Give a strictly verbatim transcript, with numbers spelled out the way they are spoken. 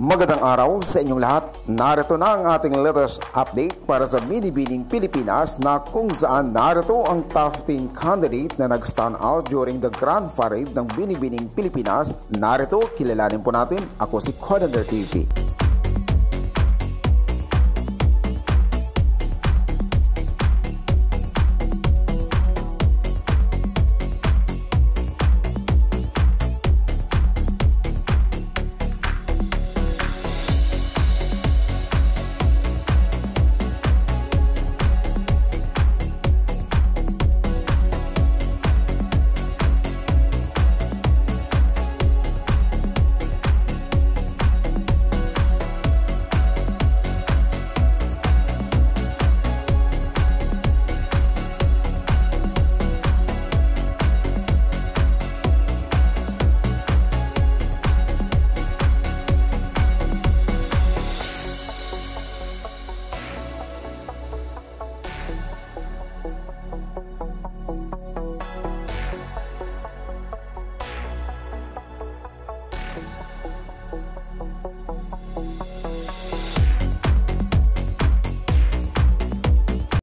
Magandang araw sa inyong lahat. Narito na ang ating latest update para sa Binibining Pilipinas na kung saan narito ang top ten candidate na nag-stand out during the Grand Parade ng Binibining Pilipinas. Narito, kilalanin po natin. Ako si Coordinator T V.